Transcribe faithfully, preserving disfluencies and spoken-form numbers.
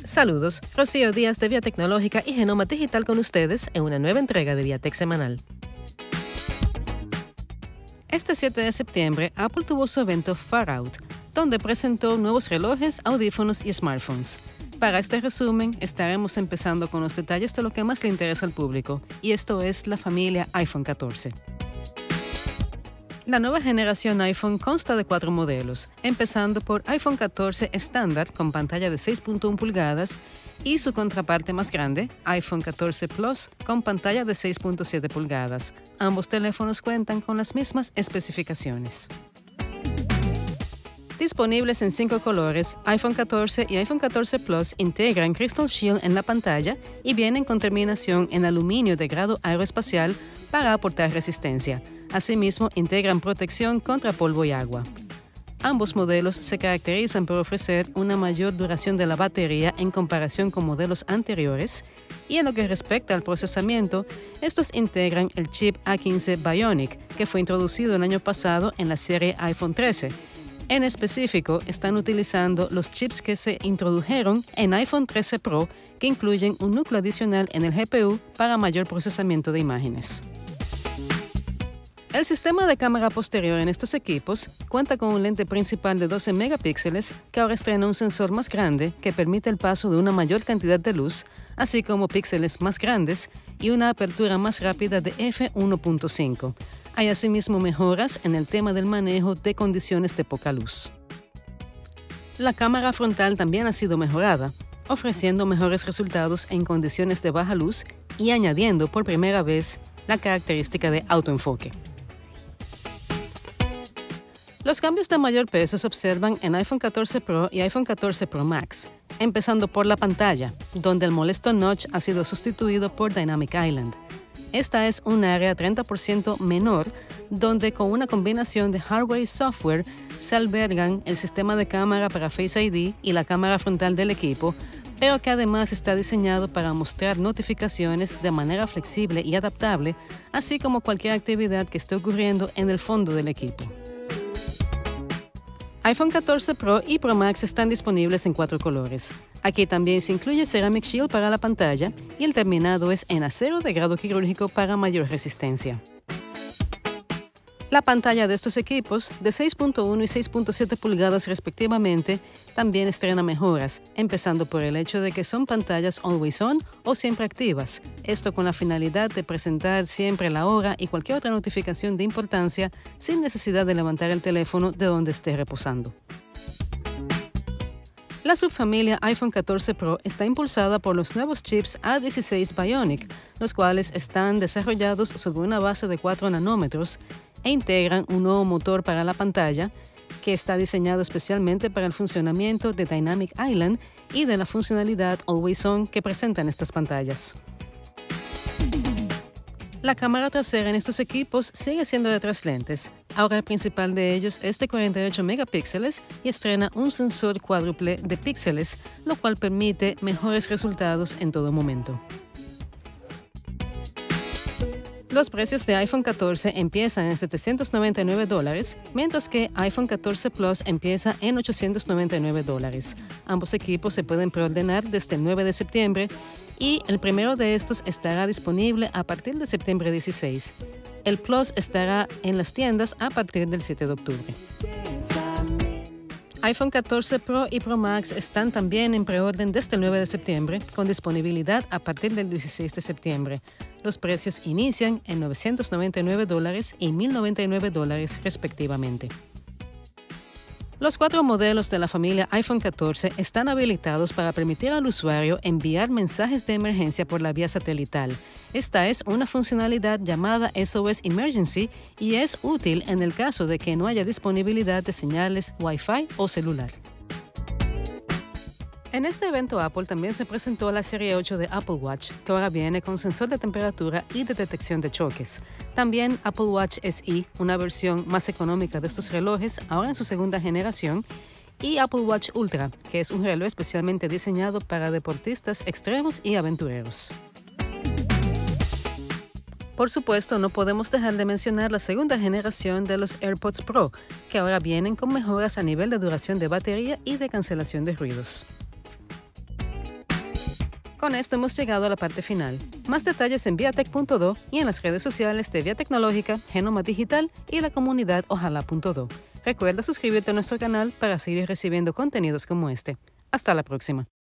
Saludos, Rocío Díaz de Vía Tecnológica y Genoma Digital con ustedes en una nueva entrega de ViaTech Semanal. Este siete de septiembre, Apple tuvo su evento Far Out, donde presentó nuevos relojes, audífonos y smartphones. Para este resumen, estaremos empezando con los detalles de lo que más le interesa al público, y esto es la familia iPhone catorce. La nueva generación iPhone consta de cuatro modelos, empezando por iPhone catorce estándar con pantalla de seis punto uno pulgadas y su contraparte más grande, iPhone catorce Plus, con pantalla de seis punto siete pulgadas. Ambos teléfonos cuentan con las mismas especificaciones. Disponibles en cinco colores, iPhone catorce y iPhone catorce Plus integran Crystal Shield en la pantalla y vienen con terminación en aluminio de grado aeroespacial para aportar resistencia. Asimismo, integran protección contra polvo y agua. Ambos modelos se caracterizan por ofrecer una mayor duración de la batería en comparación con modelos anteriores, y en lo que respecta al procesamiento, estos integran el chip A quince Bionic, que fue introducido el año pasado en la serie iPhone trece. En específico, están utilizando los chips que se introdujeron en iPhone trece Pro, que incluyen un núcleo adicional en el G P U para mayor procesamiento de imágenes. El sistema de cámara posterior en estos equipos cuenta con un lente principal de doce megapíxeles que ahora estrena un sensor más grande que permite el paso de una mayor cantidad de luz, así como píxeles más grandes y una apertura más rápida de efe uno punto cinco. Hay asimismo mejoras en el tema del manejo de condiciones de poca luz. La cámara frontal también ha sido mejorada, ofreciendo mejores resultados en condiciones de baja luz y añadiendo por primera vez la característica de autoenfoque. Los cambios de mayor peso se observan en iPhone catorce Pro y iPhone catorce Pro Max, empezando por la pantalla, donde el molesto notch ha sido sustituido por Dynamic Island. Esta es un área treinta por ciento menor, donde con una combinación de hardware y software se albergan el sistema de cámara para Face I D y la cámara frontal del equipo, pero que además está diseñado para mostrar notificaciones de manera flexible y adaptable, así como cualquier actividad que esté ocurriendo en el fondo del equipo. iPhone catorce Pro y Pro Max están disponibles en cuatro colores. Aquí también se incluye Ceramic Shield para la pantalla y el terminado es en acero de grado quirúrgico para mayor resistencia. La pantalla de estos equipos, de seis punto uno y seis punto siete pulgadas respectivamente, también estrena mejoras, empezando por el hecho de que son pantallas Always On o siempre activas, esto con la finalidad de presentar siempre la hora y cualquier otra notificación de importancia sin necesidad de levantar el teléfono de donde esté reposando. La subfamilia iPhone catorce Pro está impulsada por los nuevos chips A dieciséis Bionic, los cuales están desarrollados sobre una base de cuatro nanómetros e integran un nuevo motor para la pantalla que está diseñado especialmente para el funcionamiento de Dynamic Island y de la funcionalidad Always On que presentan estas pantallas. La cámara trasera en estos equipos sigue siendo de tres lentes. Ahora el principal de ellos es de cuarenta y ocho megapíxeles y estrena un sensor cuádruple de píxeles, lo cual permite mejores resultados en todo momento. Los precios de iPhone catorce empiezan en setecientos noventa y nueve dólares, mientras que iPhone catorce Plus empieza en ochocientos noventa y nueve dólares. Ambos equipos se pueden preordenar desde el nueve de septiembre y el primero de estos estará disponible a partir de septiembre dieciséis. El Plus estará en las tiendas a partir del siete de octubre. iPhone catorce Pro y Pro Max están también en preorden desde el nueve de septiembre, con disponibilidad a partir del dieciséis de septiembre. Los precios inician en novecientos noventa y nueve dólares y mil noventa y nueve dólares respectivamente. Los cuatro modelos de la familia iPhone catorce están habilitados para permitir al usuario enviar mensajes de emergencia por la vía satelital. Esta es una funcionalidad llamada S O S Emergency y es útil en el caso de que no haya disponibilidad de señales Wi-Fi o celular. En este evento Apple también se presentó la serie ocho de Apple Watch, que ahora viene con sensor de temperatura y de detección de choques. También Apple Watch S E, una versión más económica de estos relojes, ahora en su segunda generación, y Apple Watch Ultra, que es un reloj especialmente diseñado para deportistas extremos y aventureros. Por supuesto, no podemos dejar de mencionar la segunda generación de los AirPods Pro, que ahora vienen con mejoras a nivel de duración de batería y de cancelación de ruidos. Con esto hemos llegado a la parte final. Más detalles en viatec punto do y en las redes sociales de Vía Tecnológica, Genoma Digital y la comunidad ojalá punto do. Recuerda suscribirte a nuestro canal para seguir recibiendo contenidos como este. Hasta la próxima.